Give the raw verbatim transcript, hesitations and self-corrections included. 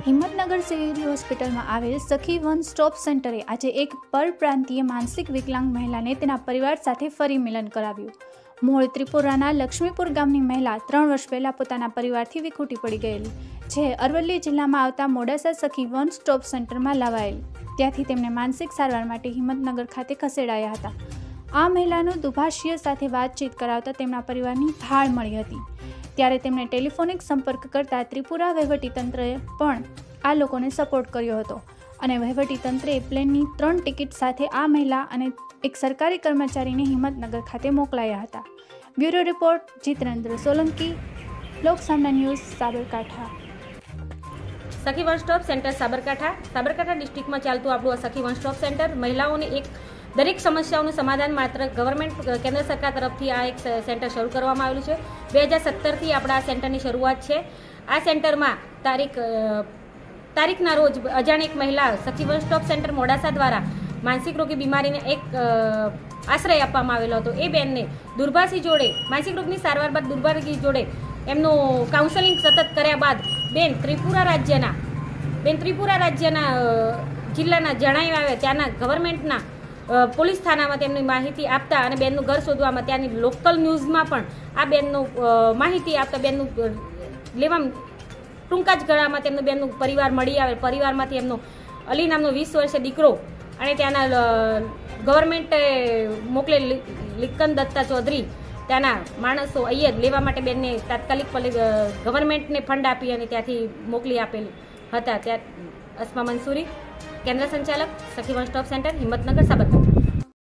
Himmatnagar civil હોસ્પિટલમાં આવેલ સખી વન સ્ટોપ સેન્ટરે આજે એક પરપ્રાંતીય માનસિક વિકલાંગ મહિલાને તેના પરિવાર સાથે ફરી મિલન કરાવ્યું. મૂળ ત્રિપુરાના લક્ષ્મીપુર ગામની મહિલા ત્રણ વર્ષ પહેલાં પોતાના પરિવારથી વિખૂટી પડી ગયેલી, જે અરવલ્લી જિલ્લામાં આવતા મોડાસા સખી વન સ્ટોપ સેન્ટરમાં લાવાયેલ. ત્યાંથી તેમને માનસિક સારવાર માટે હિંમતનગર ખાતે ખસેડાયા હતા. આ મહિલાનું દુભાષીય સાથે વાતચીત કરાવતા તેમના પરિવારની ભાળ મળી હતી. ત્યારે તેમણે ટેલિફોનિક સંપર્ક કરતા ત્રિપુરા વહીવટીતંત્રએ પણ આ લોકોને સપોર્ટ કર્યો હતો અને વહીવટીતંત્રે પ્લેનની ત્રણ ટિકિટ સાથે આ મહિલા અને એક સરકારી કર્મચારીને હિંમતનગર ખાતે મોકલાયા હતા. Bureau report Jitendra Solanki, Loksamna news, Sabarkantha. Sakhi one stop centre Sabarkantha Sabarkantha ડિસ્ટ્રિક્ટમાં ચાલતું આપણું આ સખી વન સ્ટોપ સેન્ટર મહિલાઓને એક દરેક સમસ્યાઓનું સમાધાન માત્ર ગવર્મેન્ટ કેન્દ્ર સરકાર તરફથી આ એક સેન્ટર શરૂ કરવામાં આવેલું છે. બે હજાર સત્તરથી આપણા આ સેન્ટરની શરૂઆત છે. આ સેન્ટરમાં તારીખ તારીખના રોજ અજાણ એક મહિલા સખી વન સ્ટોપ સેન્ટર મોડાસા દ્વારા માનસિક રોગી બીમારીને એક આશ્રય આપવામાં આવેલો હતો. એ બેનને દુર્ભાષી જોડે માનસિક રોગની સારવાર બાદ દુર્ભાષી જોડે એમનું કાઉન્સેલિંગ સતત કર્યા બાદ બેન ત્રિપુરા રાજ્યના બેન ત્રિપુરા રાજ્યના જિલ્લાના જણાવ્યા આવ્યા ત્યાંના ગવર્મેન્ટના પોલીસ થાનામાં તેમની માહિતી આપતા અને બેનનું ઘર શોધવામાં ત્યાંની લોકલ ન્યૂઝમાં પણ આ બેનનું માહિતી આપતા બેનનું લેવા ટૂંકા જ ગાળામાં તેમનું બેનનું પરિવાર મળી આવે. પરિવારમાંથી એમનો અલી નામનો વીસ વર્ષીય દીકરો અને ત્યાંના ગવર્મેન્ટે મોકલે લિક્કન દત્તા ચૌધરી ત્યાંના માણસો અહીંયા લેવા માટે બેનને તાત્કાલિક ગવર્મેન્ટને ફંડ આપી અને ત્યાંથી મોકલી આપેલ હતા. ત્યાં અસ્મા મંસૂરી, કેન્દ્ર સંચાલક, Sakhi one stop centre, Himmatnagar, Sabarkantha.